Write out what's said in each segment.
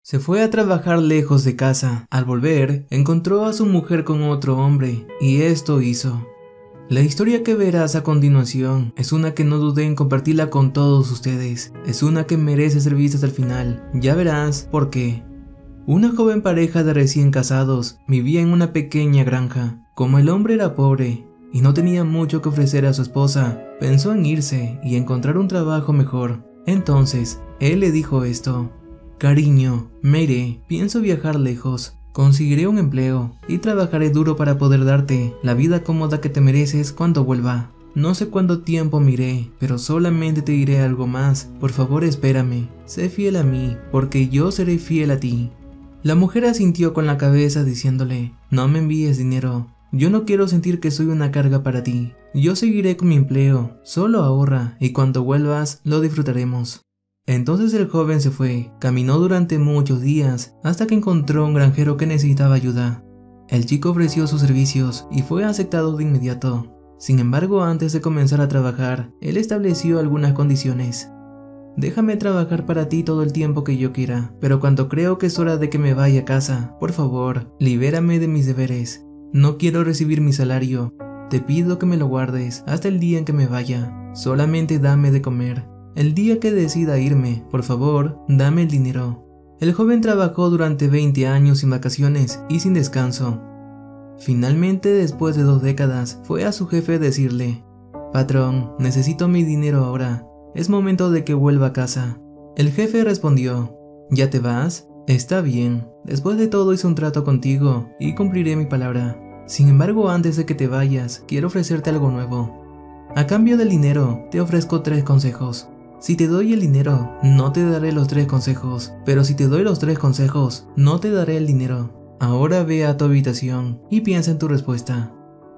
Se fue a trabajar lejos de casa. Al volver, encontró a su mujer con otro hombre, y esto hizo. La historia que verás a continuación es una que no dudé en compartirla con todos ustedes. Es una que merece ser vista hasta el final. Ya verás por qué. Una joven pareja de recién casados vivía en una pequeña granja. Como el hombre era pobre y no tenía mucho que ofrecer a su esposa, pensó en irse y encontrar un trabajo mejor. Entonces, él le dijo esto: cariño, me iré, pienso viajar lejos. Conseguiré un empleo y trabajaré duro para poder darte la vida cómoda que te mereces cuando vuelva. No sé cuánto tiempo me iré, pero solamente te diré algo más. Por favor, espérame. Sé fiel a mí, porque yo seré fiel a ti. La mujer asintió con la cabeza diciéndole: no me envíes dinero. Yo no quiero sentir que soy una carga para ti. Yo seguiré con mi empleo. Solo ahorra y cuando vuelvas lo disfrutaremos. Entonces el joven se fue, caminó durante muchos días hasta que encontró un granjero que necesitaba ayuda. El chico ofreció sus servicios y fue aceptado de inmediato. Sin embargo, antes de comenzar a trabajar, él estableció algunas condiciones. Déjame trabajar para ti todo el tiempo que yo quiera, pero cuando creo que es hora de que me vaya a casa, por favor, libérame de mis deberes. No quiero recibir mi salario. Te pido que me lo guardes hasta el día en que me vaya. Solamente dame de comer. El día que decida irme, por favor, dame el dinero. El joven trabajó durante 20 años sin vacaciones y sin descanso. Finalmente, después de 2 décadas, fue a su jefe a decirle: patrón, necesito mi dinero ahora. Es momento de que vuelva a casa. El jefe respondió: ¿ya te vas? Está bien. Después de todo hice un trato contigo y cumpliré mi palabra. Sin embargo, antes de que te vayas, quiero ofrecerte algo nuevo. A cambio del dinero, te ofrezco 3 consejos. Si te doy el dinero, no te daré los 3 consejos, pero si te doy los 3 consejos, no te daré el dinero. Ahora ve a tu habitación y piensa en tu respuesta.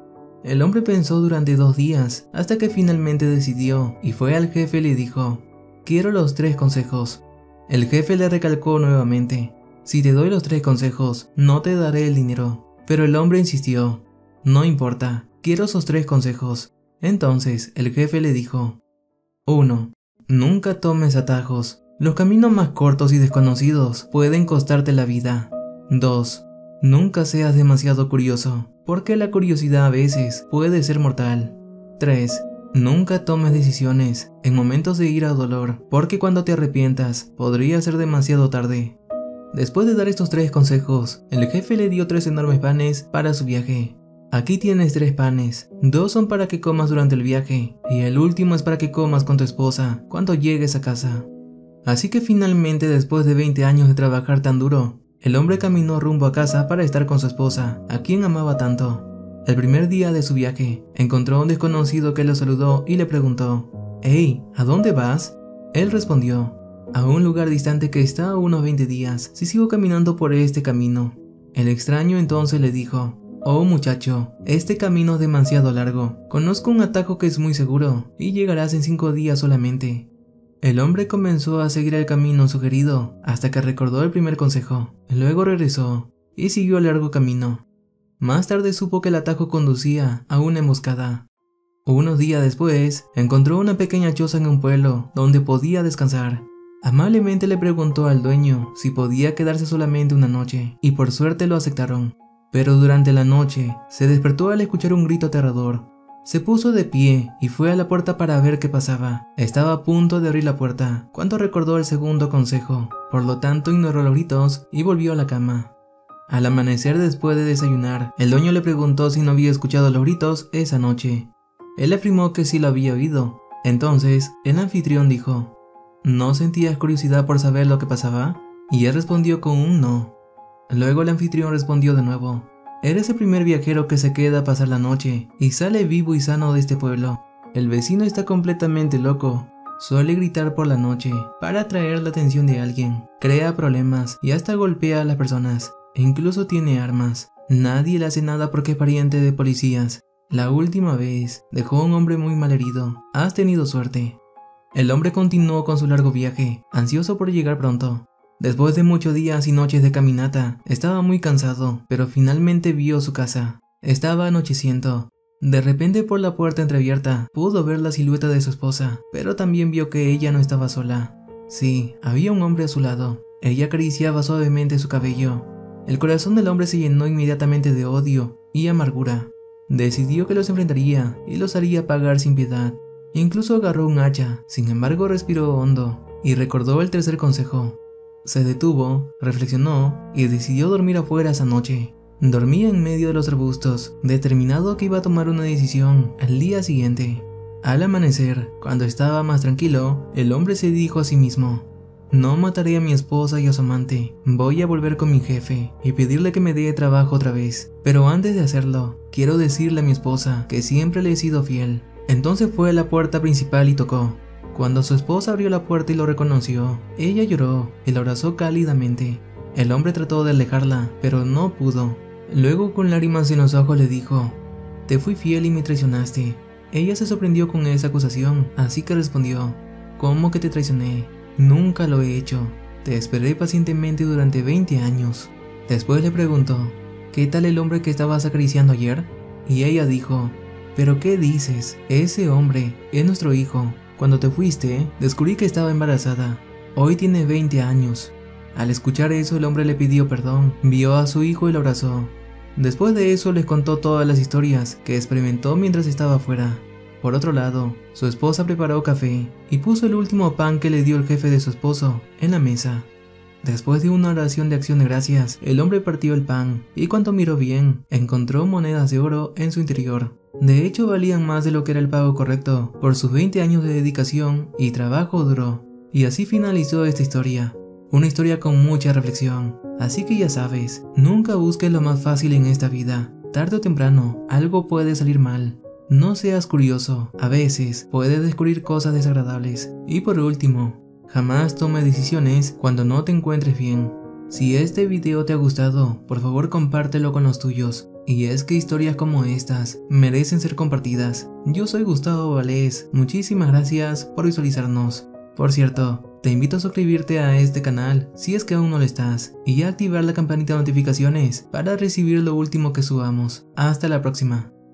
El hombre pensó durante 2 días, hasta que finalmente decidió, y fue al jefe y le dijo: quiero los 3 consejos. El jefe le recalcó nuevamente: si te doy los 3 consejos, no te daré el dinero. Pero el hombre insistió: no importa, quiero esos 3 consejos. Entonces el jefe le dijo: 1. Nunca tomes atajos. Los caminos más cortos y desconocidos pueden costarte la vida. 2. Nunca seas demasiado curioso, porque la curiosidad a veces puede ser mortal. 3. Nunca tomes decisiones en momentos de ira o dolor, porque cuando te arrepientas podría ser demasiado tarde. Después de dar estos 3 consejos, el jefe le dio 3 enormes panes para su viaje. Aquí tienes 3 panes, 2 son para que comas durante el viaje, y el último es para que comas con tu esposa cuando llegues a casa. Así que finalmente, después de 20 años de trabajar tan duro, el hombre caminó rumbo a casa para estar con su esposa, a quien amaba tanto. El primer día de su viaje, encontró a un desconocido que lo saludó y le preguntó: «Hey, ¿a dónde vas?». Él respondió: «A un lugar distante que está a unos 20 días, si sigo caminando por este camino». El extraño entonces le dijo: «Oh muchacho, este camino es demasiado largo. Conozco un atajo que es muy seguro y llegarás en 5 días solamente». El hombre comenzó a seguir el camino sugerido hasta que recordó el primer consejo. Luego regresó y siguió el largo camino. Más tarde supo que el atajo conducía a una emboscada. Unos días después, encontró una pequeña choza en un pueblo donde podía descansar. Amablemente le preguntó al dueño si podía quedarse solamente una noche y por suerte lo aceptaron. Pero durante la noche, se despertó al escuchar un grito aterrador. Se puso de pie y fue a la puerta para ver qué pasaba. Estaba a punto de abrir la puerta cuando recordó el segundo consejo. Por lo tanto, ignoró los gritos y volvió a la cama. Al amanecer, después de desayunar, el dueño le preguntó si no había escuchado los gritos esa noche. Él afirmó que sí lo había oído. Entonces, el anfitrión dijo: ¿no sentías curiosidad por saber lo que pasaba? Y él respondió con un no. Luego el anfitrión respondió de nuevo: eres el primer viajero que se queda a pasar la noche y sale vivo y sano de este pueblo. El vecino está completamente loco. Suele gritar por la noche para atraer la atención de alguien. Crea problemas y hasta golpea a las personas. E incluso tiene armas. Nadie le hace nada porque es pariente de policías. La última vez dejó a un hombre muy mal herido. Has tenido suerte. El hombre continuó con su largo viaje, ansioso por llegar pronto. Después de muchos días y noches de caminata, estaba muy cansado, pero finalmente vio su casa. Estaba anocheciendo. De repente, por la puerta entreabierta, pudo ver la silueta de su esposa, pero también vio que ella no estaba sola. Sí, había un hombre a su lado. Ella acariciaba suavemente su cabello. El corazón del hombre se llenó inmediatamente de odio y amargura. Decidió que los enfrentaría y los haría pagar sin piedad. Incluso agarró un hacha, sin embargo respiró hondo y recordó el tercer consejo. Se detuvo, reflexionó y decidió dormir afuera esa noche. Dormía en medio de los arbustos, determinado que iba a tomar una decisión al día siguiente. Al amanecer, cuando estaba más tranquilo, el hombre se dijo a sí mismo: no mataré a mi esposa y a su amante, voy a volver con mi jefe y pedirle que me dé trabajo otra vez. Pero antes de hacerlo, quiero decirle a mi esposa que siempre le he sido fiel. Entonces fue a la puerta principal y tocó. Cuando su esposa abrió la puerta y lo reconoció, ella lloró y lo abrazó cálidamente. El hombre trató de alejarla, pero no pudo. Luego, con lágrimas en los ojos, le dijo: te fui fiel y me traicionaste. Ella se sorprendió con esa acusación, así que respondió: ¿cómo que te traicioné? Nunca lo he hecho. Te esperé pacientemente durante 20 años. Después le preguntó: ¿qué tal el hombre que estabas acariciando ayer? Y ella dijo: ¿pero qué dices? Ese hombre es nuestro hijo. Cuando te fuiste, descubrí que estaba embarazada. Hoy tiene 20 años. Al escuchar eso, el hombre le pidió perdón, vio a su hijo y lo abrazó. Después de eso, les contó todas las historias que experimentó mientras estaba afuera. Por otro lado, su esposa preparó café y puso el último pan que le dio el jefe de su esposo en la mesa. Después de una oración de acción de gracias, el hombre partió el pan y, cuando miró bien, encontró monedas de oro en su interior. De hecho, valían más de lo que era el pago correcto por sus 20 años de dedicación y trabajo duro. Y así finalizó esta historia. Una historia con mucha reflexión. Así que ya sabes, nunca busques lo más fácil en esta vida. Tarde o temprano, algo puede salir mal. No seas curioso, a veces puedes descubrir cosas desagradables. Y por último, jamás tomes decisiones cuando no te encuentres bien. Si este video te ha gustado, por favor compártelo con los tuyos. Y es que historias como estas merecen ser compartidas. Yo soy Gustavo Valdés, muchísimas gracias por visualizarnos. Por cierto, te invito a suscribirte a este canal si es que aún no lo estás y a activar la campanita de notificaciones para recibir lo último que subamos. Hasta la próxima.